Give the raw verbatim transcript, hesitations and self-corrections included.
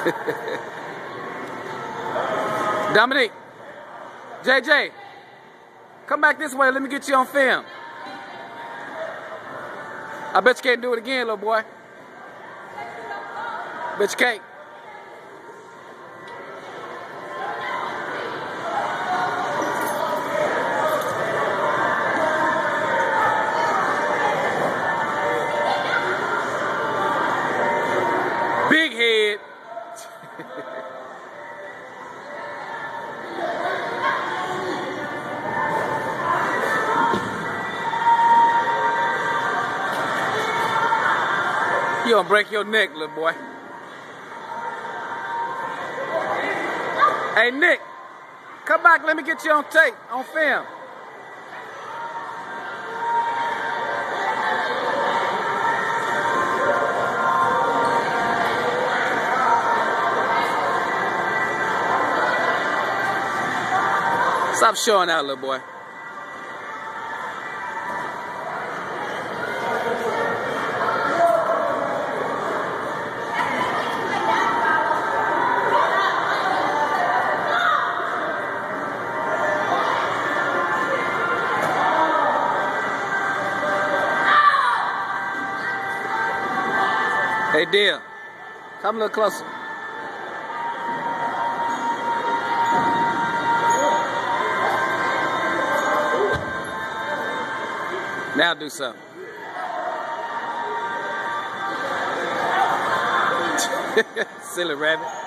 Dominique, J J, come back this way. Let me get you on film. I bet you can't do it again, little boy. Bet you can't. Big head. You gonna break your neck, little boy. Hey, Nick, come back. Let me get you on tape, on film. Stop showing out, little boy. Hey, Dillon, come a little closer. Now do something. Silly rabbit.